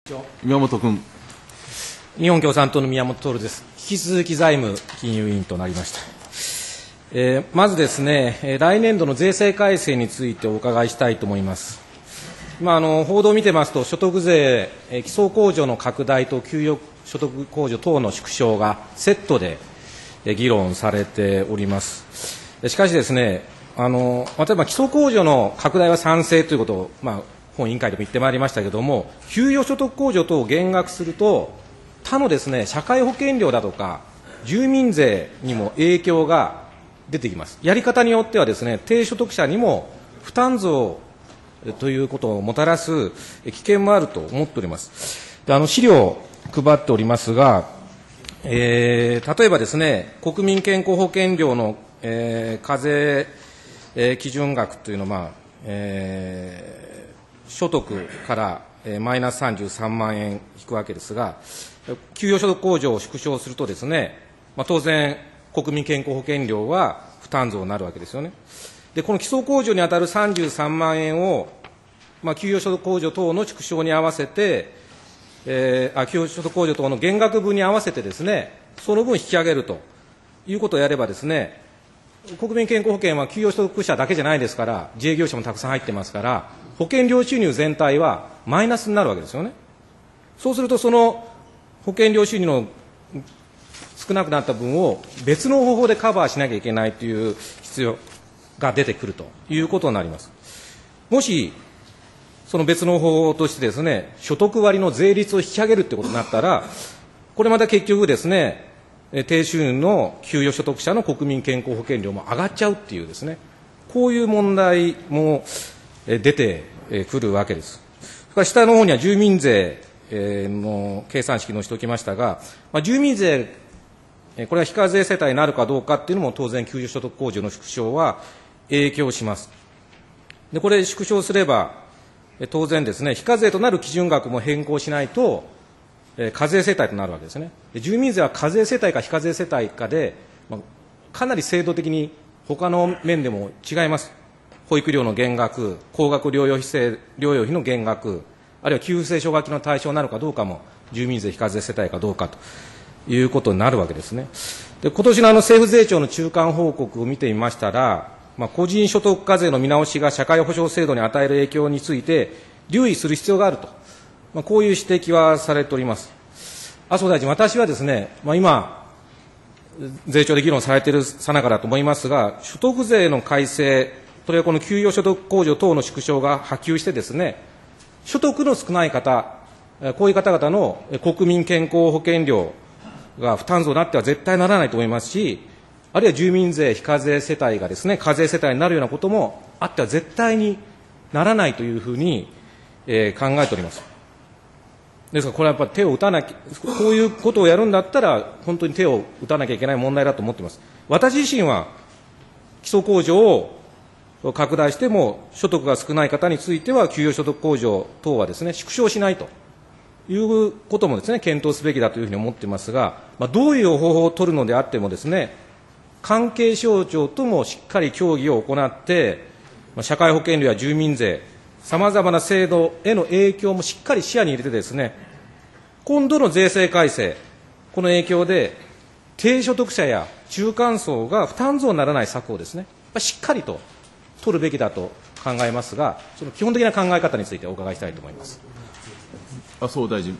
宮本君。 日本共産党の宮本徹です。引き続き財務金融委員となりました。まずですね、来年度の税制改正についてお伺いしたいと思います。報道を見てますと、所得税、基礎控除の拡大と給与所得控除等の縮小がセットで議論されております。しかしですね、例えば基礎控除の拡大は賛成ということを、本委員会でも言ってまいりましたけれども、給与所得控除等を減額すると、他のですね、社会保険料だとか、住民税にも影響が出てきます。やり方によってはですね、低所得者にも負担増ということをもたらす危険もあると思っております。で、資料を配っておりますが、例えばですね、国民健康保険料の、課税、基準額というのは、所得からマイナス33万円引くわけですが、給与所得控除を縮小するとですね、当然、国民健康保険料は負担増になるわけですよね。で、この基礎控除に当たる33万円を、給与所得控除等の縮小に合わせて、給与所得控除等の減額分に合わせてですね、その分引き上げるということをやればですね、国民健康保険は給与所得者だけじゃないですから、自営業者もたくさん入ってますから、保険料収入全体はマイナスになるわけですよね。そうすると、その保険料収入の少なくなった分を別の方法でカバーしなきゃいけないという必要が出てくるということになります。もし、その別の方法としてですね、所得割の税率を引き上げるということになったら、これまた結局ですね、低収入の給与所得者の国民健康保険料も上がっちゃうっていうですね、こういう問題も出てくるわけです。それから下の方には住民税の計算式載せておきましたが、住民税、これは非課税世帯になるかどうかっていうのも当然給与所得控除の縮小は影響します。で、これ縮小すれば、当然ですね、非課税となる基準額も変更しないと、課税世帯となるわけですね。住民税は課税世帯か非課税世帯かで、かなり制度的に他の面でも違います。保育料の減額、高額療養費の減額、あるいは給付性奨学金の対象になるかどうかも、住民税非課税世帯かどうかということになるわけですね。で、今年の政府税調の中間報告を見てみましたら、個人所得課税の見直しが社会保障制度に与える影響について留意する必要があると、こういう指摘はされております。麻生大臣、私はですね、今、税調で議論されているさなかだと思いますが、所得税の改正、それはこの給与所得控除等の縮小が波及してですね、所得の少ない方、こういう方々の国民健康保険料が負担増になっては絶対ならないと思いますし、あるいは住民税非課税世帯がですね、課税世帯になるようなこともあっては絶対にならないというふうに、考えております。ですから、これはやっぱり手を打たなきゃ、こういうことをやるんだったら、本当に手を打たなきゃいけない問題だと思っています。私自身は、基礎控除を拡大しても、所得が少ない方については、給与所得控除等はですね、縮小しないということもですね、検討すべきだというふうに思っていますが、どういう方法を取るのであってもですね、関係省庁ともしっかり協議を行って、社会保険料や住民税、さまざまな制度への影響もしっかり視野に入れてですね、今度の税制改正、この影響で、低所得者や中間層が負担増にならない策をですね、しっかりと取るべきだと考えますが、その基本的な考え方についてお伺いしたいと思います。 麻生大臣。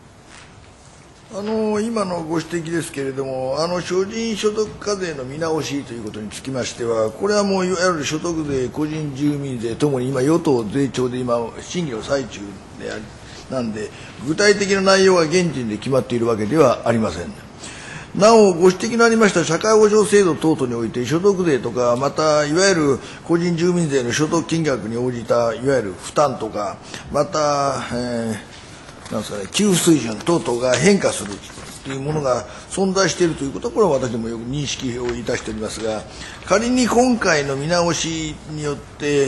今のご指摘ですけれども、個人所得課税の見直しということにつきましては、これはもういわゆる所得税、個人住民税ともに今、与党税調で今、審議の最中でなんで、具体的な内容は現時点で決まっているわけではありません。なお、ご指摘のありました社会保障制度等々において、所得税とか、またいわゆる個人住民税の所得金額に応じたいわゆる負担とか、また、なんですかね、給付水準等々が変化するというものが存在しているということは、これは私もよく認識をいたしておりますが、仮に今回の見直しによって、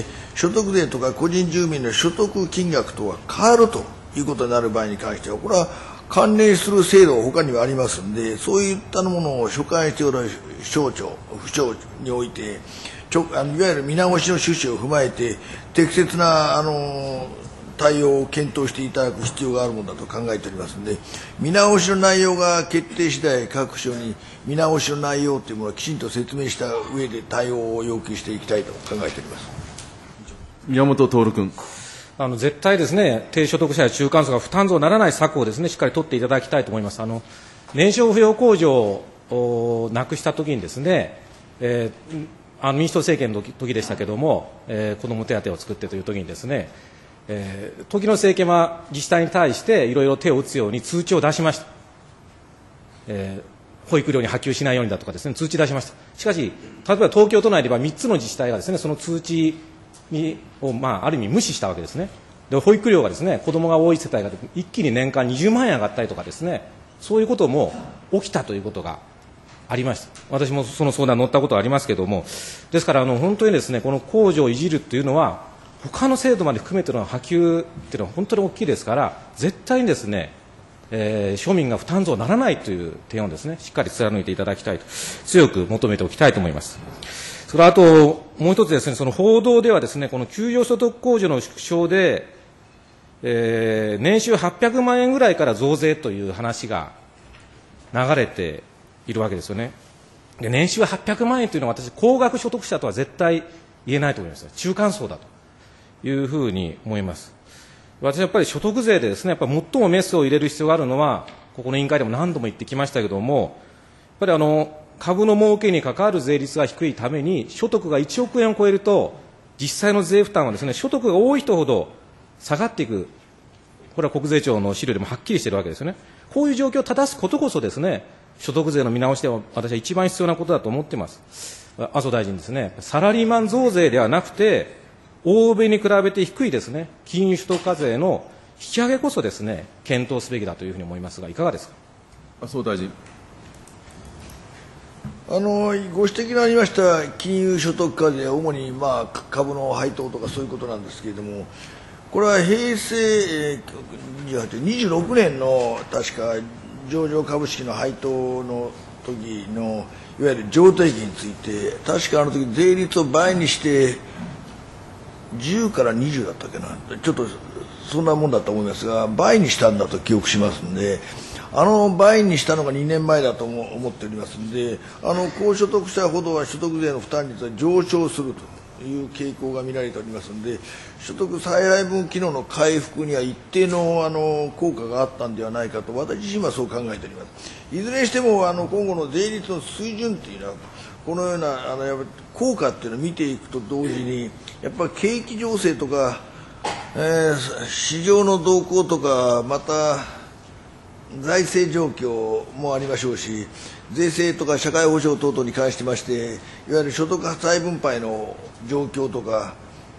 所得税とか個人住民の所得金額とは変わるということになる場合に関しては、これは関連する制度が他にはありますので、そういったものを所管しておる省庁、府省において、いわゆる見直しの趣旨を踏まえて、適切な対応を検討していただく必要があるものだと考えておりますので、見直しの内容が決定次第、各省に見直しの内容というものをきちんと説明した上で対応を要求していきたいと考えております。 宮本徹君。 絶対ですね、低所得者や中間層が負担増にならない策をですね、しっかり取っていただきたいと思います。年少扶養控除をなくしたときにですね、民主党政権の時でしたけれども、子ども手当を作ってというときにですね、時の政権は自治体に対していろいろ手を打つように通知を出しました。保育料に波及しないようにだとかですね、通知出しました。しかし、例えば東京都内では3つの自治体がですね、その通知を、ある意味無視したわけですね。で、保育料がですね、子どもが多い世帯が一気に年間20万円上がったりとかですね、そういうことも起きたということがありました。私もその相談に乗ったことはありますけれども、ですから本当にですね、この控除をいじるというのは、他の制度まで含めての波及というのは本当に大きいですから、絶対にですね、庶民が負担増にならないという点をですね、しっかり貫いていただきたいと、強く求めておきたいと思います。それからあと、もう一つですね、その報道ではですね、この給与所得控除の縮小で、年収800万円ぐらいから増税という話が流れているわけですよね。で、年収800万円というのは私、高額所得者とは絶対言えないと思います。中間層だというふうに思います。私はやっぱり所得税でですね、やっぱり最もメスを入れる必要があるのは、ここの委員会でも何度も言ってきましたけれども、やっぱり株の儲けに関わる税率が低いために、所得が1億円を超えると、実際の税負担はですね、所得が多い人ほど下がっていく、これは国税庁の資料でもはっきりしているわけですよね。こういう状況を正すことこそですね、所得税の見直しでは私は一番必要なことだと思っています。麻生大臣ですね、サラリーマン増税ではなくて、欧米に比べて低いですね、金融所得課税の引き上げこそですね、検討すべきだというふうに思いますが、いかがですか。 麻生大臣。 ご指摘のありました金融所得課税は主に株の配当とかそういうことなんですけれども、これは平成26年の確か上場株式の配当の時のいわゆる譲渡益について、確かあの時税率を倍にして10から20だったっけな、ちょっとそんなもんだと思いますが、倍にしたんだと記憶しますので、倍にしたのが2年前だと思っておりますので、高所得者ほどは所得税の負担率は上昇するという傾向が見られておりますので、所得再配分機能の回復には一定の効果があったんではないかと、私自身はそう考えております。いずれにしても今後の税率の水準というのは、このようなやっぱ効果っていうのを見ていくと同時に、やっぱり景気情勢とか、市場の動向とか、また財政状況もありましょうし、税制とか社会保障等々に関してまして、いわゆる所得再分配の状況とか、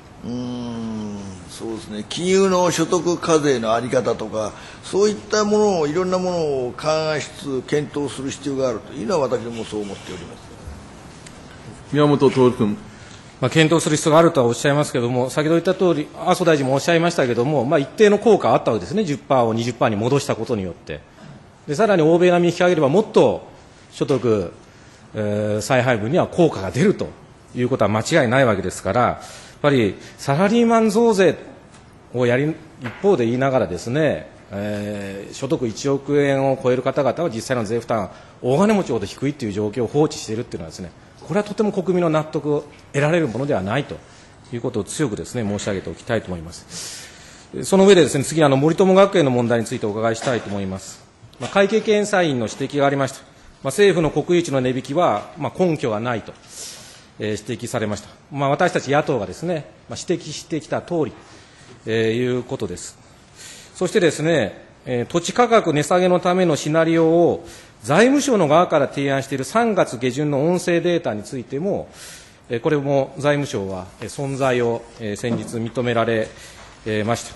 そうですね、金融の所得課税の在り方とか、そういったものを、いろんなものを勘案しつつ検討する必要があるというのは、私どもそう思っております。 宮本徹君。 検討する必要があるとはおっしゃいますけれども、先ほど言ったとおり、麻生大臣もおっしゃいましたけれども、一定の効果があったわけですね、10% を20% に戻したことによって。で、さらに欧米並みに引き上げれば、もっと所得、再配分には効果が出るということは間違いないわけですから、やっぱりサラリーマン増税を一方で言いながらですね、所得1億円を超える方々は実際の税負担、大金持ちほど低いという状況を放置しているというのはですね、これはとても国民の納得を得られるものではないということを強くですね、申し上げておきたいと思います。その上でですね、次森友学園の問題についてお伺いしたいと思います。会計検査院の指摘がありました。政府の国有地の値引きは根拠がないと、指摘されました。私たち野党がですね、指摘してきたとおり、いうことです。そしてですね、土地価格値下げのためのシナリオを財務省の側から提案している3月下旬の音声データについても、これも財務省は存在を先日認められました。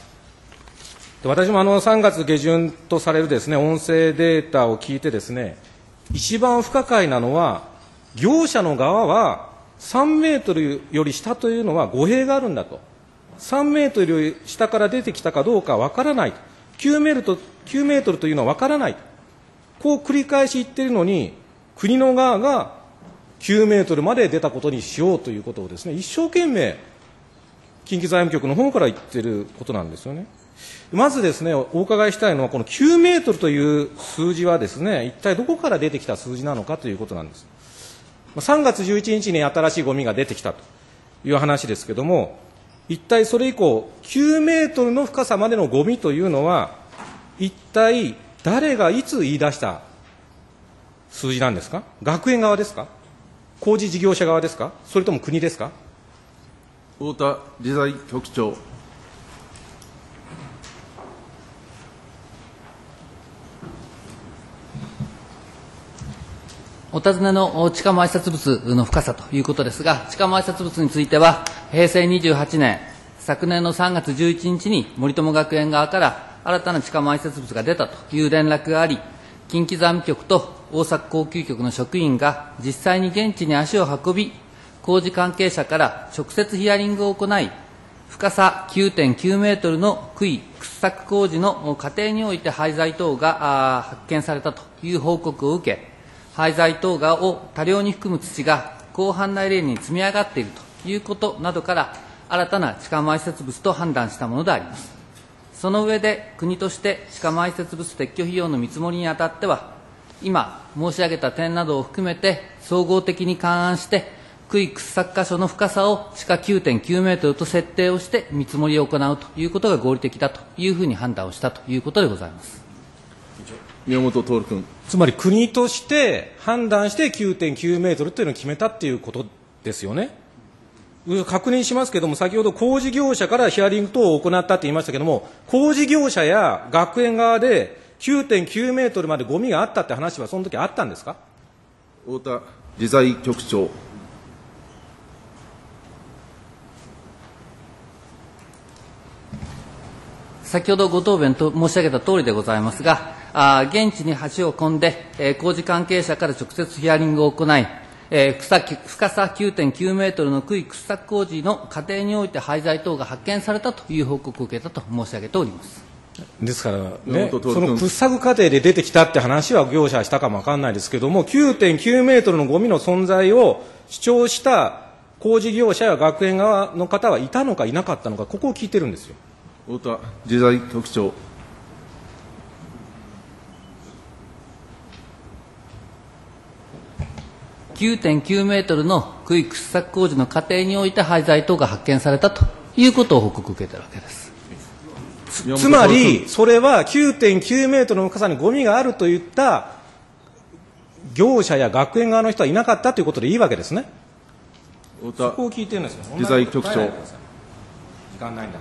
私も3月下旬とされるですね、音声データを聞いてですね、一番不可解なのは、業者の側は3メートルより下というのは語弊があるんだと。3メートルより下から出てきたかどうかわからないと。9メートルというのはわからないと。こう繰り返し言っているのに、国の側が9メートルまで出たことにしようということをですね、一生懸命近畿財務局の方から言ってることなんですよね。まずですね、お伺いしたいのは、この9メートルという数字はですね、一体どこから出てきた数字なのかということなんです。3月11日に新しいゴミが出てきたという話ですけれども、一体それ以降、9メートルの深さまでのゴミというのは、一体誰がいつ言い出した数字なんですか。学園側ですか、工事事業者側ですか、それとも国ですか。 太田理財局長。 お尋ねの地下埋設物の深さということですが、地下埋設物については、平成28年、昨年の3月11日に森友学園側から新たな地下埋設物が出たという連絡があり、近畿財務局と大阪航空局の職員が実際に現地に足を運び、工事関係者から直接ヒアリングを行い、深さ 9.9 メートルの掘削工事の過程において廃材等が発見されたという報告を受け、廃材等を多量に含む土が広範内レーンに積み上がっているということなどから、新たな地下埋設物と判断したものであります。その上で、国として地下埋設物撤去費用の見積もりにあたっては、今申し上げた点などを含めて、総合的に勘案して、掘削箇所の深さを地下 9.9 メートルと設定をして見積もりを行うということが合理的だというふうに判断をしたということでございます。 宮本徹君。 つまり国として判断して 9.9 メートルというのを決めたっていうことですよね。確認しますけれども、先ほど工事業者からヒアリング等を行ったと言いましたけれども、工事業者や学園側で 9.9 メートルまでゴミがあったって話はその時あったんですか。 太田理財局長。 先ほどご答弁と申し上げたとおりでございますが、現地に橋を込んで、工事関係者から直接ヒアリングを行い、深さ 9.9 メートルの掘削工事の過程において廃材等が発見されたという報告を受けたと申し上げております。 ですからね、その掘削過程で出てきたって話は業者はしたかもわかんないですけれども、9.9 メートルのゴミの存在を主張した工事業者や学園側の方はいたのかいなかったのか、ここを聞いてるんですよ。 太田理財局長。 9.9 メートルの掘削工事の過程において廃材等が発見されたということを報告を受けているわけです。 つまり、それは 9.9 メートルの深さにゴミがあるといった業者や学園側の人はいなかったということでいいわけですね。 太田そこを聞いてるんですよ。 理財局長。 時間ないんだから。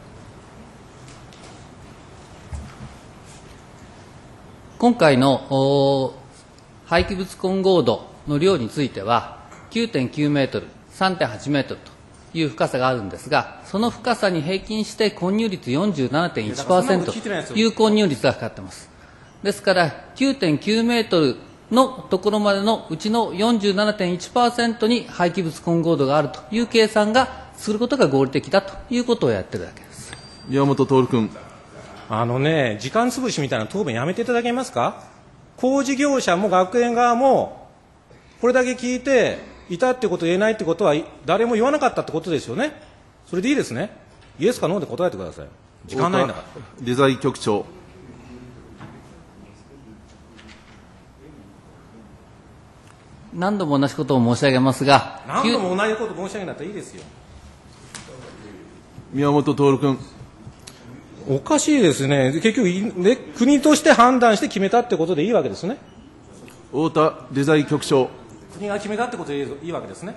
今回の廃棄物混合度の量については 9.9 メートル、3.8 メートルという深さがあるんですが、その深さに平均して混入率 47.1% という混入率がかかっています。ですから 9.9 メートルのところまでのうちの 47.1% に廃棄物混合度があるという計算がすることが合理的だということをやっているわけです。 宮本徹君。 時間潰しみたいな答弁やめていただけますか。工事業者も学園側もこれだけ聞いていたってことを言えないってことは誰も言わなかったってことですよね。それでいいですね。イエスかノーで答えてください。時間ないんだから。 理財局長。 何度も同じことを申し上げますが、 何度も同じこと申し上げなったらいいですよ。 宮本徹君。 おかしいですね。結局、ね、国として判断して決めたってことでいいわけですね。 太田理財局長。 国が決めたってことでいいわけですね。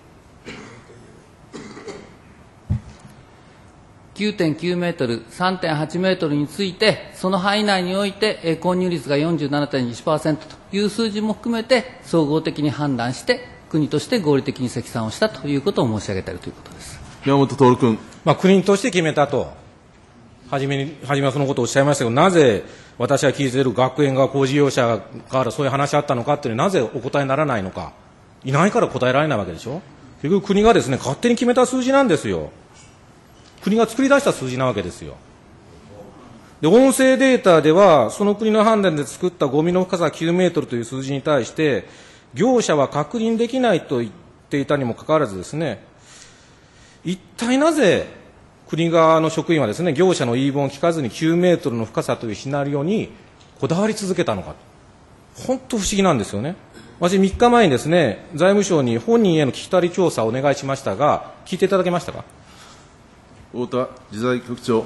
9.9 メートル、3.8 メートルについて、その範囲内において混入率が 47.1% という数字も含めて総合的に判断して国として合理的に積算をしたということを申し上げているということです。 宮本徹君。 国として決めたと。初めはそのことをおっしゃいましたけど、なぜ私が聞いている学園側、工事業者からそういう話あったのかっていうのはなぜお答えにならないのか。いないから答えられないわけでしょ。結局国がですね、勝手に決めた数字なんですよ。国が作り出した数字なわけですよ。で、音声データでは、その国の判断で作ったゴミの深さ9メートルという数字に対して、業者は確認できないと言っていたにもかかわらずですね、 一体なぜ国側の職員はですね、業者の言い分を聞かずに9メートルの深さというシナリオにこだわり続けたのか、本当不思議なんですよね。私、3日前にですね、財務省に本人への聞き取り調査をお願いしましたが、聞いていただけましたか。 太田理財局長。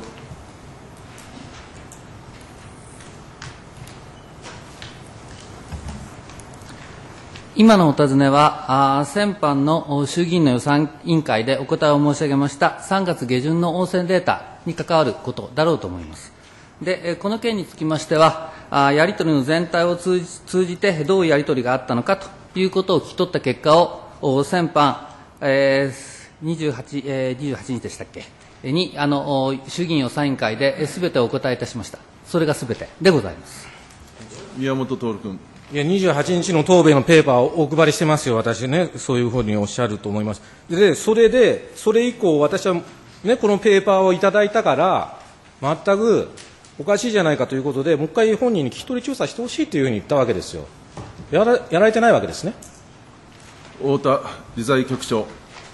今のお尋ねは、先般の衆議院の予算委員会でお答えを申し上げました3月下旬の温泉データに関わることだろうと思います。で、この件につきましては、やり取りの全体を通じてどういうやり取りがあったのかということを聞き取った結果を、先般、28日でしたっけに、衆議院予算委員会ですべてお答えいたしました。それがすべてでございます。 宮本徹君。 いや、28日の答弁のペーパーをお配りしてますよ、私ね、そういうふうにおっしゃると思います。で、それ以降、私は、ね、このペーパーをいただいたから、全くおかしいじゃないかということで、もう一回本人に聞き取り調査してほしいというふうに言ったわけですよ。やられてないわけですね。 太田理財局長。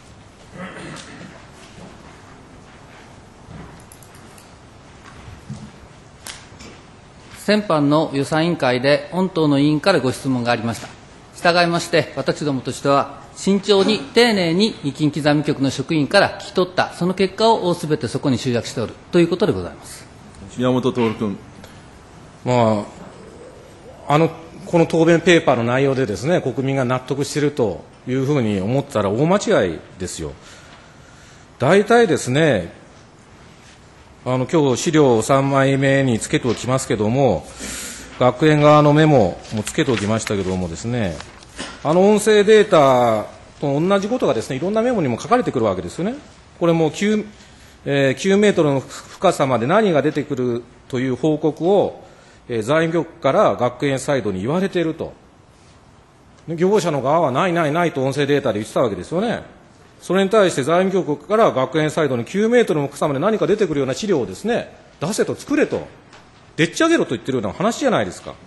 先般の予算委員会で御党の委員からご質問がありました。従いまして、私どもとしては、慎重に丁寧に近畿財務局の職員から聞き取った、その結果をすべてそこに集約しておるということでございます。 宮本徹君。 まあ、この答弁ペーパーの内容でですね、国民が納得しているというふうに思ったら大間違いですよ。大体ですね、今日資料3枚目につけておきますけれども、学園側のメモもつけておきましたけれどもですね、音声データと同じことがですね、いろんなメモにも書かれてくるわけですよね。これも9メートルの深さまで何が出てくるという報告を、財務局から学園サイドに言われていると。業者の側はないないないと音声データで言ってたわけですよね。それに対して財務局から学園サイドに9メートルの深さまで何か出てくるような資料をですね、出せと作れと、でっち上げろと言ってるような話じゃないですか。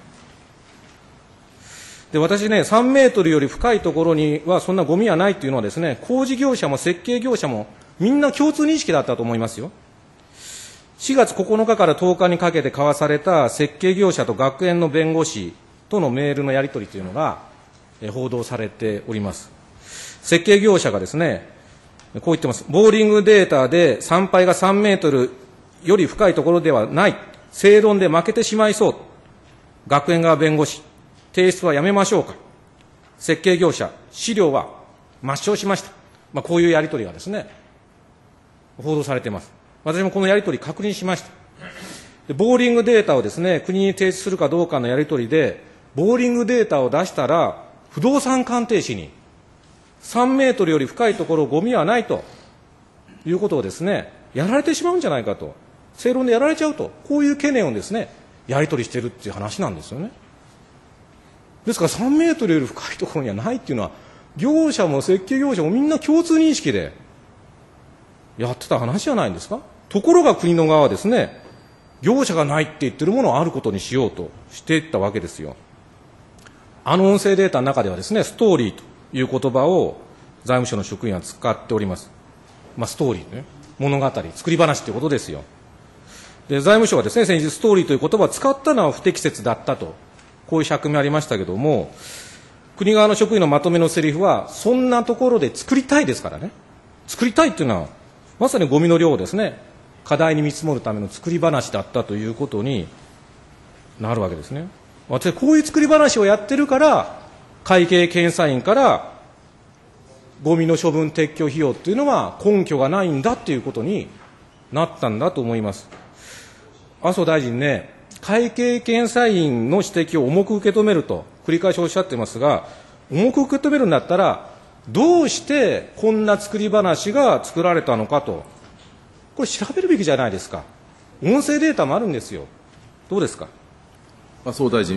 で、私ね、3メートルより深いところにはそんなゴミはないというのはですね、工事業者も設計業者もみんな共通認識だったと思いますよ。4月9日から10日にかけて交わされた設計業者と学園の弁護士とのメールのやり取りというのが報道されております。設計業者がですね、こう言ってます。ボーリングデータで参拝が3メートルより深いところではない。正論で負けてしまいそう。学園側弁護士、提出はやめましょうか。設計業者、資料は抹消しました。こういうやり取りがですね、報道されています。私もこのやり取り確認しました。で、ボーリングデータをですね、国に提出するかどうかのやり取りで、ボーリングデータを出したら、不動産鑑定士に、3メートルより深いところゴミはないということをですね、やられてしまうんじゃないかと。正論でやられちゃうと。こういう懸念をですね、やり取りしているっていう話なんですよね。ですから3メートルより深いところにはないっていうのは、業者も設計業者もみんな共通認識でやってた話じゃないんですか。ところが国の側はですね、業者がないって言ってるものをあることにしようとしていったわけですよ。音声データの中ではですね、ストーリーという言葉を財務省の職員は使っております。ストーリーね、物語、作り話ということですよ。で、財務省はですね、先日ストーリーという言葉を使ったのは不適切だったと、こういう釈明ありましたけども、国側の職員のまとめのセリフは、そんなところで作りたいですからね。作りたいっていうのは、まさにゴミの量をですね、課題に見積もるための作り話だったということになるわけですね。私、こういう作り話をやってるから、会計検査院からゴミの処分撤去費用っていうのは根拠がないんだっていうことになったんだと思います。麻生大臣ね、会計検査院の指摘を重く受け止めると繰り返しおっしゃってますが、重く受け止めるんだったら、どうしてこんな作り話が作られたのかと、これ調べるべきじゃないですか。音声データもあるんですよ。どうですか。 麻生大臣。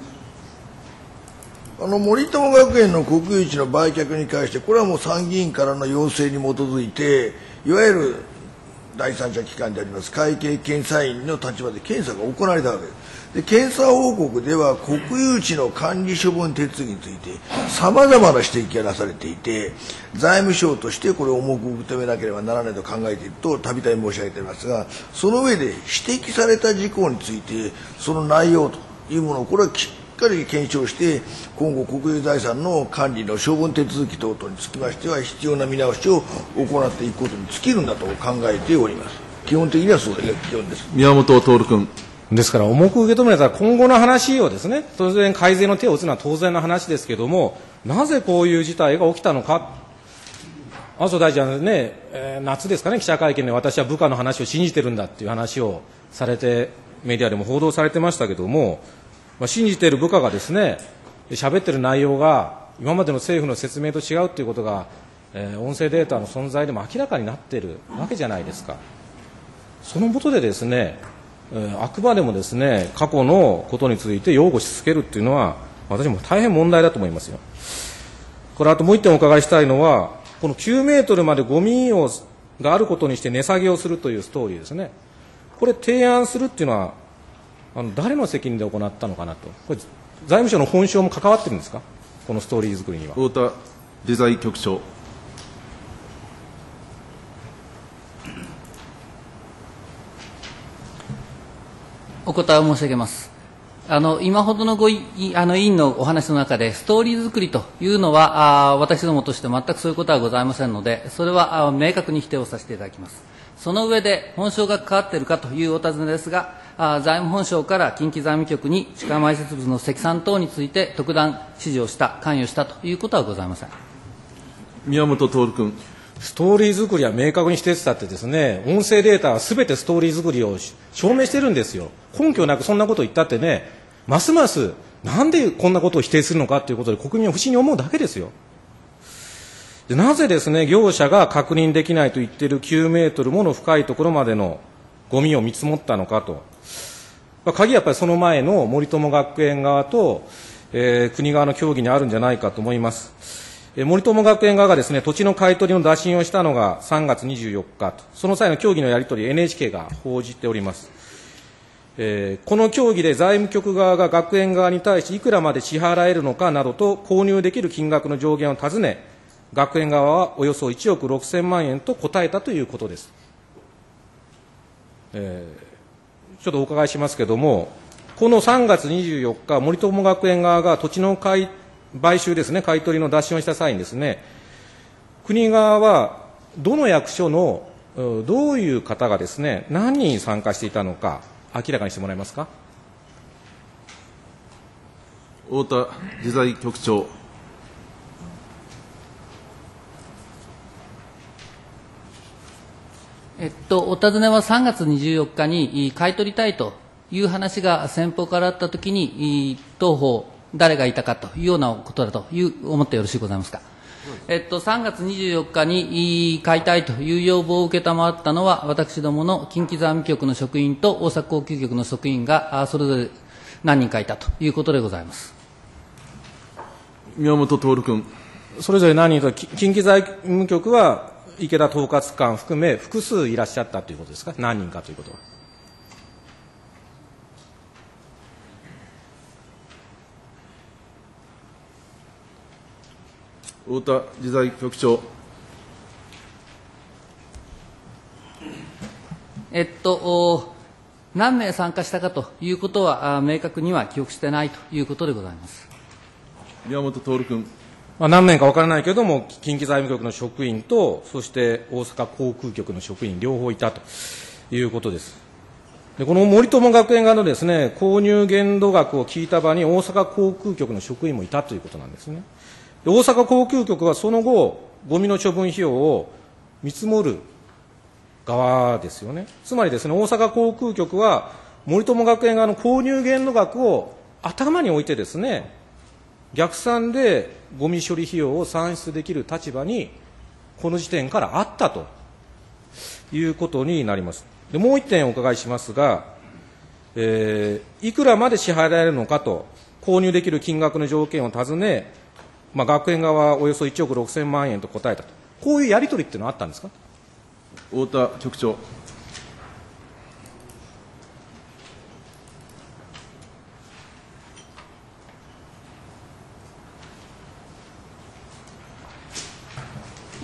森友学園の国有地の売却に関して、これはもう参議院からの要請に基づいて、いわゆる第三者機関であります会計検査院の立場で検査が行われたわけです。 で検査報告では国有地の管理処分手続きについてさまざまな指摘がなされていて、財務省としてこれを重く受け止めなければならないと考えているとたびたび申し上げていますが、その上で指摘された事項についてその内容というものをこれはしっかり検証して今後国有財産の管理の処分手続き等々につきましては必要な見直しを行っていくことに尽きるんだと考えております。基本的にはそういう基本です。 宮本徹君。 ですから、重く受け止めたら、今後の話をですね、当然、改善の手を打つのは当然の話ですけれども、なぜこういう事態が起きたのか、麻生大臣はね、夏ですかね、記者会見で私は部下の話を信じてるんだっていう話をされて、メディアでも報道されてましたけれども、信じている部下がですね、喋ってる内容が、今までの政府の説明と違うということが、音声データの存在でも明らかになっているわけじゃないですか。その下でですね、あくまでもですね、過去のことについて擁護し続けるというのは、私も大変問題だと思いますよ。これ、あともう一点お伺いしたいのは、この9メートルまでゴミがあることにして値下げをするというストーリーですね。これ、提案するっていうのは、誰の責任で行ったのかなと。これ、財務省の本省も関わってるんですか、このストーリー作りには。 太田理財局長。 お答えを申し上げます。今ほどの委員のお話の中で、ストーリー作りというのは、私どもとして全くそういうことはございませんので、それは明確に否定をさせていただきます。その上で、本省が関わっているかというお尋ねですが、財務本省から近畿財務局に地下埋設物の積算等について特段指示をした、関与したということはございません。 宮本徹君。 ストーリー作りは明確にしてたってですね、音声データはすべてストーリー作りを証明してるんですよ。根拠なくそんなことを言ったってね、ますますなんでこんなことを否定するのかということで国民は不審に思うだけですよ。で、なぜですね、業者が確認できないと言っている9メートルもの深いところまでのゴミを見積もったのかと。鍵はやっぱりその前の森友学園側と、国側の協議にあるんじゃないかと思います。森友学園側がですね、土地の買い取りの打診をしたのが3月24日と、その際の協議のやり取り、NHK が報じております。この協議で財務局側が学園側に対していくらまで支払えるのかなどと購入できる金額の上限を尋ね、学園側はおよそ1億6000万円と答えたということです。ちょっとお伺いしますけれども、この3月24日、森友学園側が土地の買収ですね、買い取りの打診をした際にですね、国側はどの役所のどういう方がですね、何人参加していたのか、明らかにしてもらえますか。 太田理財局長。 お尋ねは3月24日に買い取りたいという話が先方からあったときに、当方、誰がいたかというようなことだと思ってよろしいございますか。3月24日に買いたいという要望を受けたまったのは、私どもの近畿財務局の職員と大阪航空局の職員がそれぞれ何人かいたということでございます。 宮本徹君。 それぞれ何人と、近畿財務局は池田統括官含め複数いらっしゃったということですか、何人かということは。 太田理財局長。 何名参加したかということは明確には記憶してないということでございます。 宮本徹君。 何名か分からないけれども、近畿財務局の職員と、そして大阪航空局の職員、両方いたということです。で、この森友学園側のですね、購入限度額を聞いた場に、大阪航空局の職員もいたということなんですね。で、大阪航空局はその後、ゴミの処分費用を見積もる側ですよね。つまりですね、大阪航空局は、森友学園側の購入限度額を頭に置いてですね、逆算でゴミ処理費用を算出できる立場にこの時点からあったということになります。で、もう一点お伺いしますが、いくらまで支払えるのかと購入できる金額の条件を尋ね、学園側はおよそ1億6000万円と答えたと、こういうやり取りっていうのはあったんですか。 太田局長。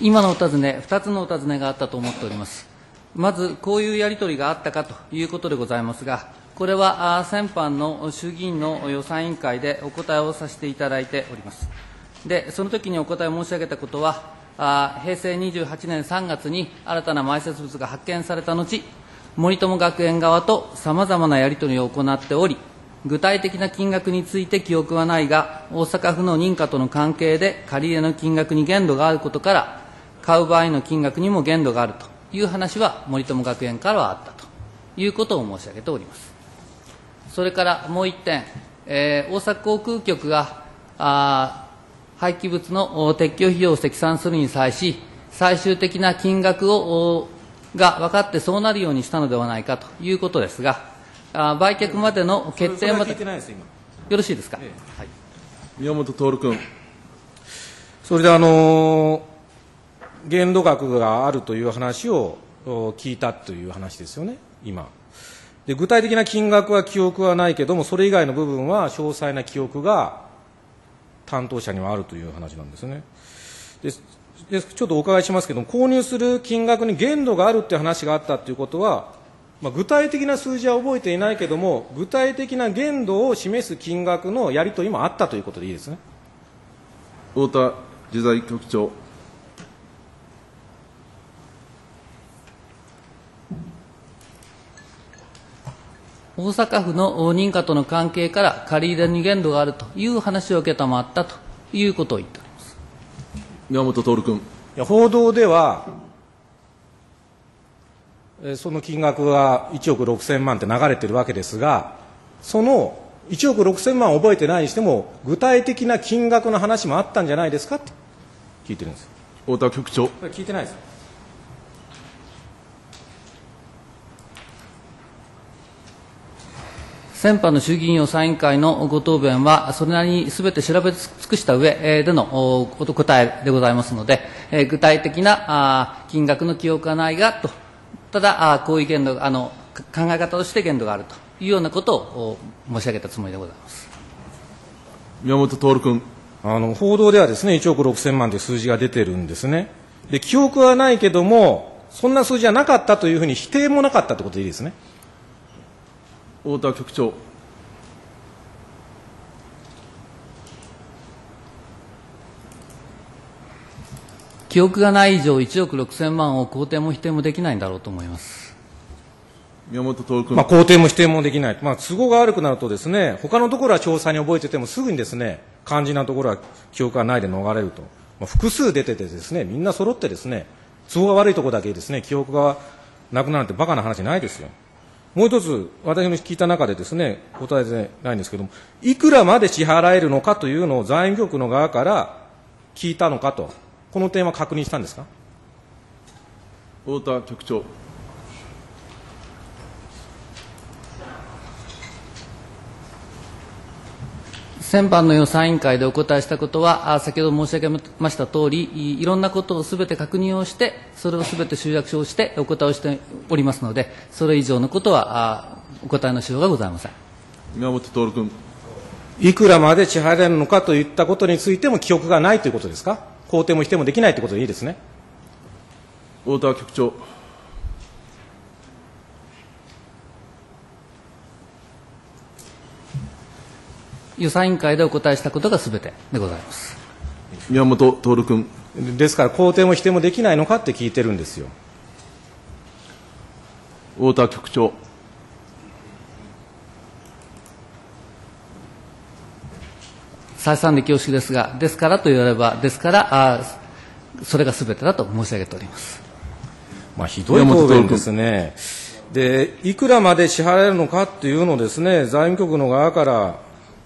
今のお尋ね、2つのお尋ねがあったと思っております。まず、こういうやり取りがあったかということでございますが、これは先般の衆議院の予算委員会でお答えをさせていただいております。で、その時にお答え申し上げたことは、平成28年3月に新たな埋設物が発見された後、森友学園側とさまざまなやり取りを行っており、具体的な金額について記憶はないが、大阪府の認可との関係で借り入れの金額に限度があることから、買う場合の金額にも限度があるという話は森友学園からはあったということを申し上げております。それからもう一点、大阪航空局が廃棄物の撤去費用を積算するに際し、最終的な金額が分かってそうなるようにしたのではないかということですが、売却までの決定まで、よろしいですか。はい、 宮本徹君。 それで限度額があるという話を聞いたという話ですよね、今。で、具体的な金額は記憶はないけども、それ以外の部分は詳細な記憶が担当者にはあるという話なんですね。でちょっとお伺いしますけども、購入する金額に限度があるという話があったということは、具体的な数字は覚えていないけども、具体的な限度を示す金額のやり取りもあったということでいいですね。 太田自在局長。 大阪府の認可との関係から借り入れに限度があるという話を受けたまったということを言っております。 宮本徹君。 いや、報道では、その金額は1億6000万って流れてるわけですが、その1億6000万を覚えてないにしても、具体的な金額の話もあったんじゃないですかって聞いてるんですよ。 太田局長。 聞いてないですよ。 先般の衆議院予算委員会のご答弁は、それなりにすべて調べ尽くした上でのお答えでございますので、具体的な金額の記憶はないがと、ただ、こういう限度、考え方として限度があるというようなことを申し上げたつもりでございます。 宮本徹君。 報道ではですね、1億6000万という数字が出てるんですね。で、記憶はないけども、そんな数字はなかったというふうに否定もなかったということでいいですね。 太田局長。 記憶がない以上、1億6000万を肯定も否定もできないんだろうと思います。 宮本徹君。 肯定も否定もできない。都合が悪くなるとですね、他のところは詳細に覚えてても、すぐにですね、肝心なところは記憶がないで逃れると。複数出ててですね、みんな揃ってですね、都合が悪いところだけですね、記憶がなくなるってバカな話ないですよ。もう一つ、私の聞いた中でですね、答えてないんですけども、いくらまで支払えるのかというのを財務局の側から聞いたのかと、この点は確認したんですか。 太田局長。 先般の予算委員会でお答えしたことは、先ほど申し上げましたとおり、いろんなことをすべて確認をして、それをすべて集約をしてお答えをしておりますので、それ以上のことはお答えのしようがございません。 宮本徹君。 いくらまで支払えるのかといったことについても記憶がないということですか。肯定も否定もできないということでいいですね。 太田局長。 予算委員会でお答えしたことがすべてでございます。 宮本徹君。 ですから、肯定も否定もできないのかって聞いてるんですよ。 太田局長。 再三で恐縮ですが、ですからと言われば、ですから、それがすべてだと申し上げております。 ひどい答弁ですね。で、いくらまで支払えるのかっていうのをですね、財務局の側から、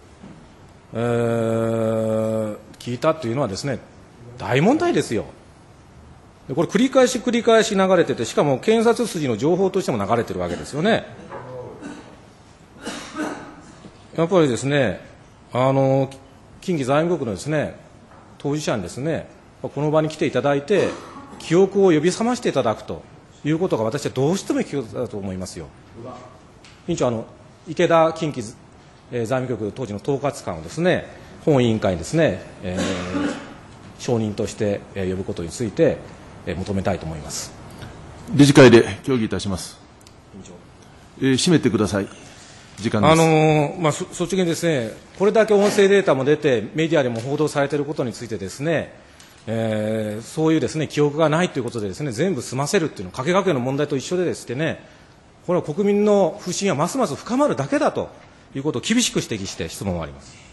聞いたというのはですね、大問題ですよ。でこれ繰り返し流れてて、しかも検察筋の情報としても流れてるわけですよね。やっぱりですね、近畿財務局のですね、当事者にですね、この場に来ていただいて、記憶を呼び覚ましていただくということが私はどうしても必要だと思いますよ。委員長、池田近畿財務局当時の統括官をですね、本委員会にですね、 証人として呼ぶことについて求めたいと思います。 理事会で協議いたします。締めてください。時間です。 率直にですね、これだけ音声データも出て、メディアでも報道されていることについてですね、そういうですね、記憶がないということでですね、全部済ませるっていうのは、加計学園の問題と一緒でですね、これは国民の不信はますます深まるだけだということを厳しく指摘して質問を終わります。